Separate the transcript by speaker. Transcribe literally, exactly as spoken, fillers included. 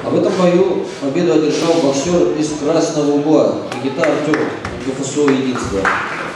Speaker 1: А в этом бою победу одержал боксер из красного угла Никита Артемов, ГФСО «Единство».